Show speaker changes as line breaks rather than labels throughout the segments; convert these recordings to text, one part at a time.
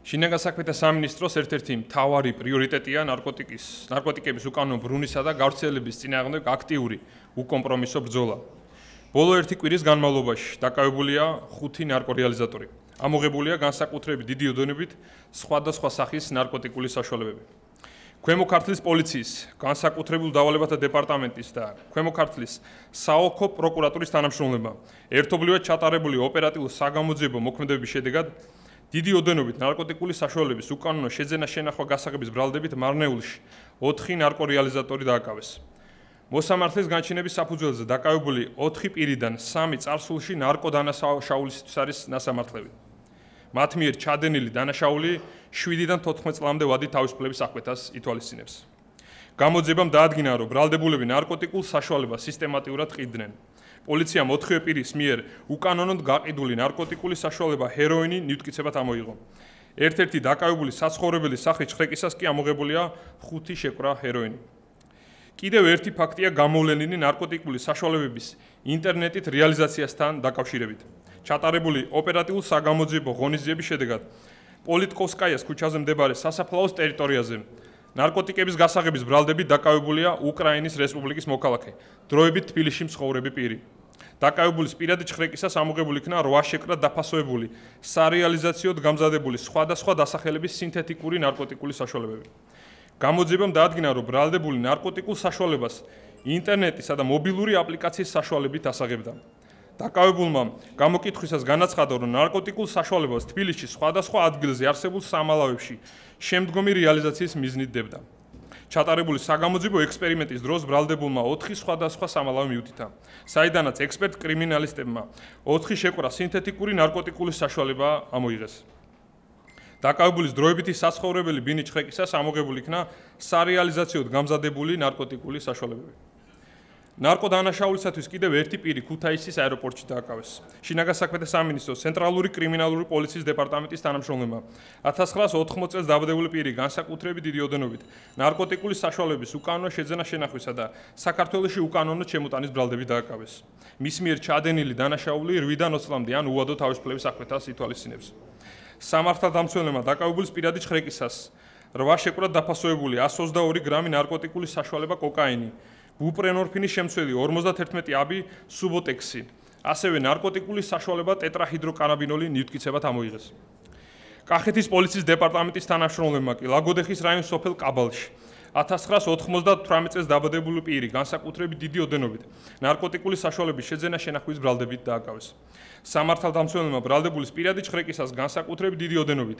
შინაგან საქმეთა სამინისტროს ერთ-ერთი მთავარი პრიორიტეტია ნარკოტიკების უკანონო ბრუნვისა და გავრცელების წინააღმდეგ აქტიური უკომპრომისო ბრძოლა. ბოლო ერთი კვირის განმავლობაში დაკავებულია 5 ნარკორეალიზატორი. ამოღებულია განსაკუთრებით დიდი ოდენობით სხვადასხვა სახის ნარკოტიკული საშუალებები. ქვემო ქართლის პოლიციის, განსაკუთრებულ დავალებათა დეპარტამენტის და ქვემო ქართლის საოლქო პროკურატურის თანამშრომლებმა ერთობლივად ჩატარებული ოპერატიულ-საგამოძიებო მოქმედებების შედეგად დიდი ოდენობით ნარკოტიკული საშუალების უკანონო შეძენა-შენახვა გასაღების ბრალდებით მარნეულში 4 ნარკორეალიზატორი დააკავეს. მოსამართლის განჩინების საფუძველზე დაკავებული 4 პირიდან 3 წარსულში ნარკოდანაშაულისთვის არის ნასამართლები. მათ მიერ ჩადენილი დანაშაული 7-დან 14 წლამდე ვადი თავისუფლების აღკვეთას ითვალისწინებს. გამოძიებამ დაადგინა, რომ ბრალდებულები ნარკოტიკულ საშუალებას სისტემატიურად ყიდნენ. პოლიციამ 4 პირის მიერ უკანონოდ გაყიდული ნარკოტიკული საშუალება ჰეროინი ნივთკიცებად ამოიღო. ერთ-ერთი დაკავებული საცხოვრებელი სახლის ჩხრეკისას კი ამოღებულია 5 შეკვრა ჰეროინი. კიდევ ერთი ფაქტია გამოვლენილი ნარკოტიკული საშუალებების ინტერნეტით რეალიზაციასთან დაკავშირებით. ჩატარებული ოპერატიულ-საგამოძიებო ღონისძიების შედეგად პოლიტკოვსკაიას ქუჩაზე მდებარე სასაფლაოს ტერიტორიაზე ნარკოტიკების გასაღების ბრალდებით დაკავებულია უკრაინის რესპუბლიკის მოქალაქე, დროებით თბილისში მცხოვრები პირი. დაკავებულის პირადი ჩხრეკისას ამოღებული იქნა 8 შეკრა დაფასოებული, სარეალიზაციოდ გამზადებული სხვადასხვა დასახელების სინთეთიკური ნარკოტიკული საშუალებები. გამოძიებამ დაადგინა, რომ ბრალდებული ნარკოტიკულ საშუალებას ინტერნეტისა და მობილური აპლიკაციის საშუალებით ასაღებდა. დაკავებულმა გამოკითხვისას განაცხადა, რომ ნარკოტიკულ საშუალებას თბილისში სხვადასხვა ადგილზე არსებულ სამალავებში შემდგომი რეალიზაციის მიზნით დებდა. ჩატარებული საგამოძიებო ექსპერიმენტის დროს ბრალდებულმა 4 სხვადასხვა სამალავი მიუთითა, საიდანაც ექსპერტ კრიმინალისტებმა 4 შეკვრა სინთეთიკური ნარკოტიკული საშუალება ამოიღეს. დაკავებულის დროებითი საცხოვრებელი ბინის ჩხრეკისას ამოღებული იქნა სარეალიზაციოდ გამზადებული ნარკოტიკული საშუალებები. ნარკოდანაშაულისათვის კიდევ ერთი პირი ქუთაისის აეროპორტში დააკავეს. შინაგან საქმეთა სამინისტროს ცენტრალური კრიმინალური პოლიციის დეპარტამენტის თანამშრომლებმა 1980 წელს დაბადებული პირი განსაკუთრებით დიდი ოდენობით ნარკოტიკული საშუალების უკანონო შეძენა-შენახვისა და საქართველოში უკანონო ჩემოტანის ბრალდებით დააკავეს. მის მიერ ჩადენილი დანაშაული 8-დან 20 წლამდე ან უადო თავისუფლების აღკვეთას ითვალისწინებს. სამართალდამცველებმა დაკავებულის პირადი ჩხრეკისას 8 შეკვრა დაფასოებული 122 გრამი ნარკოტიკული საშუალება კოკაინი, ბუპრენორფინის შემცველი 51 აბი სუბოტექსი, ასევე ნარკოტიკული საშუალება ტეტრაჰიდროკანაბინოლი ნივთკიცებად ამოიღეს. კახეთის პოლიციის დეპარტამენტის თანამშრომლებმა კი ლაგოდეხის რაიონის სოფელ კაბალში 1998 წელს დაბადებული პირი განსაკუთრებით დიდი ოდენობით ნარკოტიკული საშუალების შეძენა-შენახვის ბრალდებით დააკავეს. სამართალდამცველებმა ბრალდებულის პირადი ჩხრეკისას განსაკუთრებით დიდი ოდენობით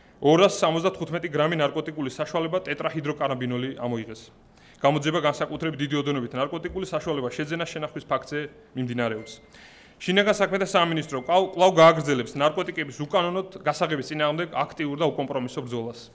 275 გრამი ნარკოტიკული საშუალება ტეტრაჰიდროკანაბინოლი ამოიღეს. გამოძიება განსაკუთრებით დიდი ოდენობით ნარკოტიკული საშუალება შეძენა-შენახვის ფაქტზე მიმდინარეობს. შინაგან საქმეთა სამინისტრო კვლავ გააგრძელებს ნარკოტიკების უკანონოდ გასაღების წინააღმდეგ აქტიურ და უკომპრომისო ბრძოლას.